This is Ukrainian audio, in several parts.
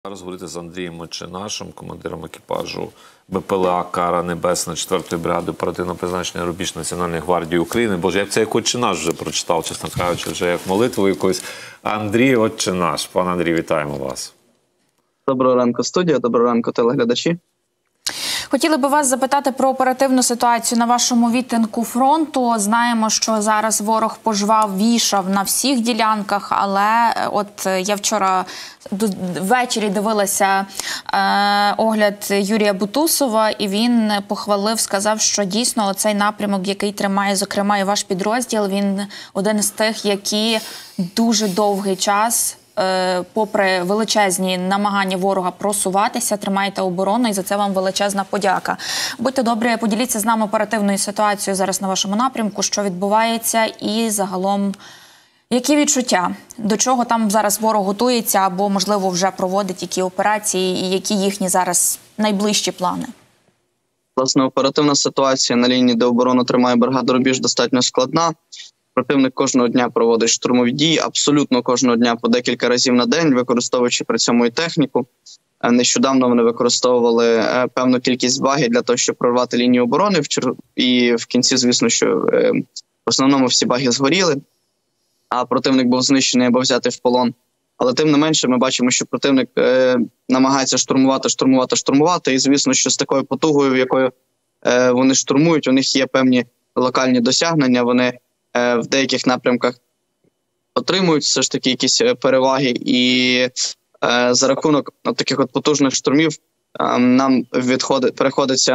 Зараз говорити з Андрієм Мочинашем, командиром екіпажу БПЛА «Кара Небесна» 4-ї бригади оперативного призначення «Рубіж» Національної гвардії України. Боже, як це як «Отче наш» вже прочитав, чесно кажучи, вже як молитву якусь. Андрій Отче наш. Пане Андрій, вітаємо вас. Доброго ранку, студія, доброго ранку, телеглядачі. Хотіли би вас запитати про оперативну ситуацію на вашому відтинку фронту. Знаємо, що зараз ворог пожвав, вішав на всіх ділянках, але от я вчора ввечері дивилася огляд Юрія Бутусова, і він похвалив, сказав, що дійсно цей напрямок, який тримає, зокрема, і ваш підрозділ, він один із тих, які дуже довгий час, попри величезні намагання ворога просуватися, тримаєте оборону, і за це вам величезна подяка. Будьте добрі, поділіться з нами оперативною ситуацією зараз на вашому напрямку, що відбувається і загалом які відчуття, до чого там зараз ворог готується або, можливо, вже проводить які операції і які їхні зараз найближчі плани? Власне, оперативна ситуація на лінії, де оборону тримає бригада «Рубіж», достатньо складна. Противник кожного дня проводить штурмові дії, абсолютно кожного дня по декілька разів на день, використовуючи при цьому і техніку. Нещодавно вони використовували певну кількість багів для того, щоб прорвати лінію оборони. І в кінці, звісно, що в основному всі баги згоріли, а противник був знищений або взятий в полон. Але тим не менше ми бачимо, що противник намагається штурмувати. І, звісно, що з такою потугою, якою вони штурмують, у них є певні локальні досягнення, вони в деяких напрямках отримують все ж таки якісь переваги, і за рахунок таких от потужних штурмів нам приходиться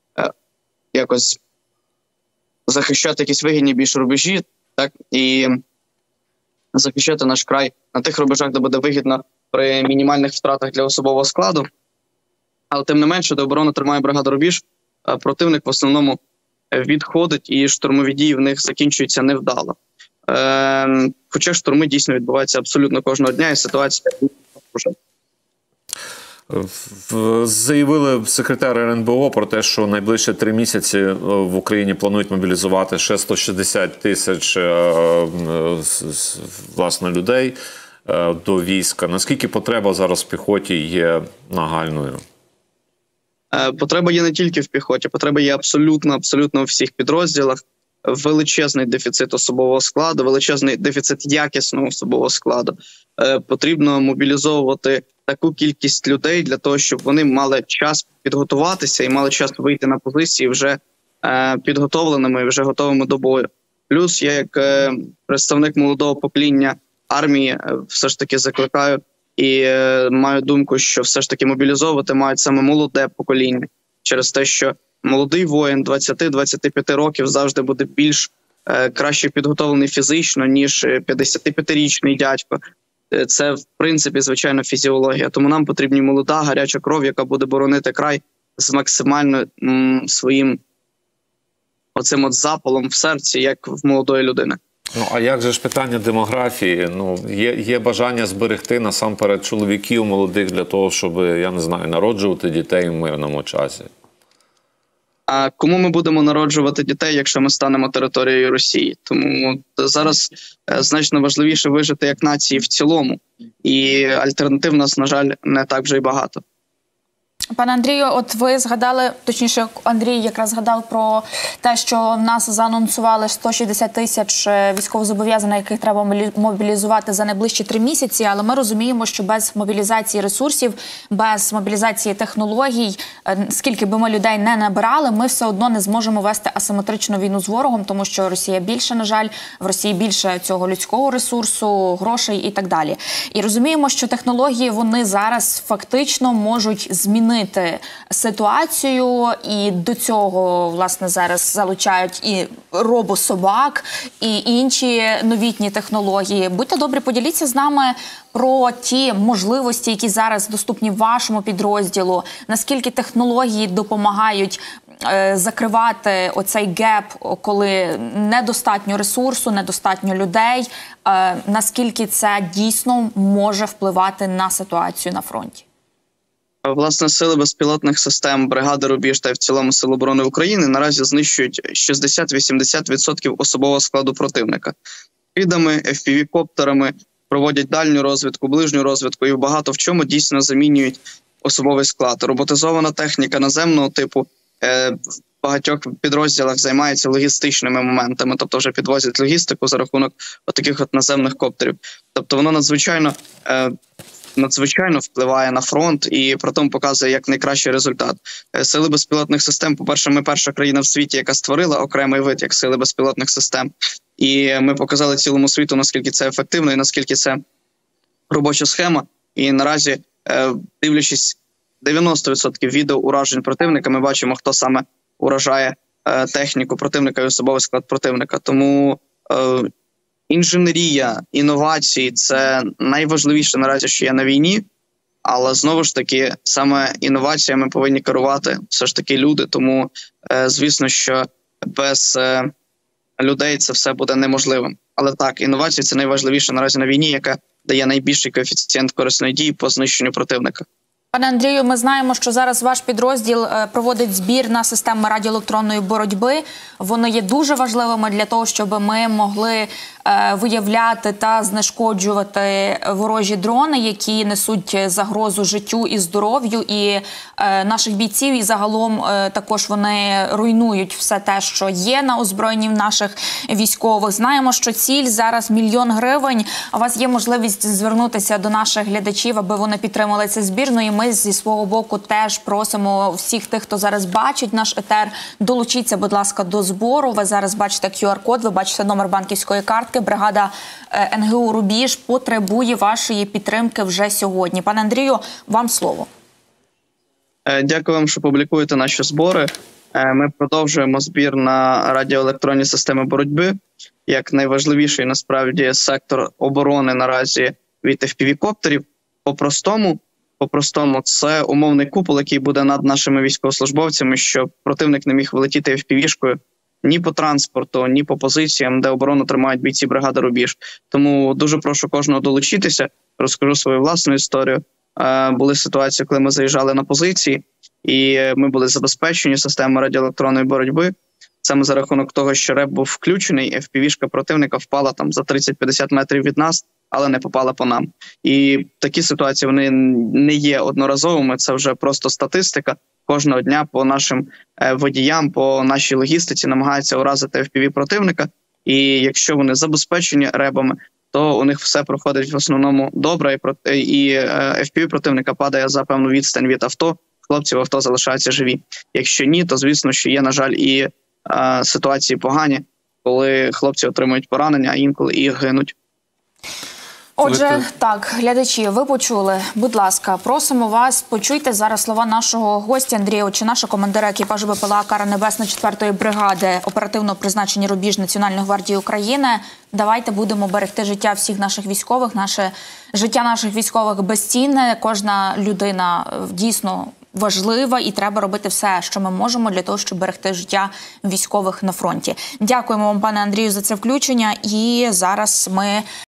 якось захищати якісь вигідні більш рубежі, так, і захищати наш край на тих рубежах, де буде вигідно при мінімальних втратах для особового складу. Але тим не менше, де оборону тримає бригада «Рубіж», противник в основному відходить, і штурмові дії в них закінчуються невдало. Хоча штурми дійсно відбуваються абсолютно кожного дня, і ситуація вже. Заявили секретар РНБО про те, що найближчі 3 місяці в Україні планують мобілізувати ще 160 тисяч власне людей до війська. Наскільки потреба зараз в піхоті є нагальною? Потреба є не тільки в піхоті, потреба є абсолютно у всіх підрозділах. Величезний дефіцит особового складу, величезний дефіцит якісного особового складу. Потрібно мобілізовувати таку кількість людей для того, щоб вони мали час підготуватися і мали час вийти на позиції вже підготовленими і вже готовими до бою. Плюс я як представник молодого покоління армії все ж таки закликаю і маю думку, що все ж таки мобілізовувати мають саме молоде покоління. Через те, що молодий воїн 20-25 років завжди буде більш краще підготовлений фізично, ніж 55-річний дядько. Це, в принципі, звичайно, фізіологія. Тому нам потрібна молода, гаряча кров, яка буде боронити край з максимально своїм оцим от запалом в серці, як в молодої людини. Ну, а як же ж питання демографії? Ну, є бажання зберегти насамперед чоловіків молодих для того, щоб, я не знаю, народжувати дітей в мирному часі? А кому ми будемо народжувати дітей, якщо ми станемо територією Росії? Тому зараз значно важливіше вижити як нації в цілому. І альтернатив у нас, на жаль, не так вже й багато. Пане Андрію, от ви згадали, точніше, Андрій якраз згадав про те, що в нас заанонсували 160 тисяч військовозобов'язаних, яких треба мобілізувати за найближчі 3 місяці, але ми розуміємо, що без мобілізації ресурсів, без мобілізації технологій, скільки би ми людей не набирали, ми все одно не зможемо вести асиметричну війну з ворогом, тому що Росія більше, на жаль, в Росії більше цього людського ресурсу, грошей і так далі. І розуміємо, що технології, вони зараз фактично можуть змінити ситуацію, і до цього, власне, зараз залучають і робособак, і інші новітні технології. Будьте добрі, поділіться з нами про ті можливості, які зараз доступні вашому підрозділу, наскільки технології допомагають закривати оцей геп, коли недостатньо ресурсу, недостатньо людей, наскільки це дійсно може впливати на ситуацію на фронті? Власне, сили безпілотних систем бригади «Рубіж» та в цілому Сил оборони України наразі знищують 60-80% особового складу противника. Відами, FPV-коптерами, проводять дальню розвідку, ближню розвідку і багато в чому дійсно замінюють особовий склад. Роботизована техніка наземного типу в багатьох підрозділах займається логістичними моментами, тобто вже підвозять логістику за рахунок таких наземних коптерів. Тобто воно надзвичайно впливає на фронт і при тому показує як найкращий результат. Сили безпілотних систем, по-перше, ми перша країна в світі, яка створила окремий вид як сили безпілотних систем. І ми показали цілому світу, наскільки це ефективно і наскільки це робоча схема. І наразі, дивлячись 90% відео уражень противника, ми бачимо, хто саме уражає техніку противника і особовий склад противника. Тому інженерія, інновації – це найважливіше наразі, що є на війні. Але знову ж таки, саме інноваціями повинні керувати все ж таки люди. Тому, звісно, що без людей це все буде неможливим. Але так, інновації – це найважливіше наразі на війні, яка дає найбільший коефіцієнт корисної дії по знищенню противника. Пане Андрію, ми знаємо, що зараз ваш підрозділ проводить збір на системи радіоелектронної боротьби. Вони є дуже важливими для того, щоб ми могли виявляти та знешкоджувати ворожі дрони, які несуть загрозу життю і здоров'ю і наших бійців. І загалом також вони руйнують все те, що є на озброєнні наших військових. Знаємо, що ціль зараз 1 мільйон гривень. У вас є можливість звернутися до наших глядачів, аби вони підтримали цей збір. Ну і ми зі свого боку теж просимо всіх тих, хто зараз бачить наш етер, долучіться, будь ласка, до збору. Ви зараз бачите QR-код, ви бачите номер банківської картки. Бригада НГУ «Рубіж» потребує вашої підтримки вже сьогодні. Пане Андрію, вам слово. Дякую вам, що публікуєте наші збори. Ми продовжуємо збір на радіоелектронні системи боротьби, як найважливіший, насправді, сектор оборони наразі від FPV-коптерів. По-простому, це умовний купол, який буде над нашими військовослужбовцями, щоб противник не міг влетіти FPV-шкою ні по транспорту, ні по позиціям, де оборону тримають бійці бригади «Рубіж». Тому дуже прошу кожного долучитися, розкажу свою власну історію. Були ситуації, коли ми заїжджали на позиції, і ми були забезпечені системою радіоелектронної боротьби. Саме за рахунок того, що РЕБ був включений, FPV-шка противника впала там за 30-50 метрів від нас, але не попала по нам. І такі ситуації, вони не є одноразовими, це вже просто статистика. Кожного дня по нашим водіям, по нашій логістиці намагаються уразити FPV противника. І якщо вони забезпечені РЕБами, то у них все проходить в основному добре, і FPV противника падає за певну відстань від авто, хлопці в авто залишаються живі. Якщо ні, то звісно, що є, на жаль, і ситуації погані, коли хлопці отримують поранення, а інколи і гинуть. Отже, так, глядачі, ви почули. Будь ласка, просимо вас, почуйте зараз слова нашого гостя Андрія Очинаша, командира екіпажу БПЛА «Кара Небесна» 4-ї бригади оперативного призначення «Рубіж» Національної гвардії України. Давайте будемо берегти життя всіх наших військових. Життя наших військових безцінне. Кожна людина дійсно важлива і треба робити все, що ми можемо для того, щоб берегти життя військових на фронті. Дякуємо вам, пане Андрію, за це включення. І зараз ми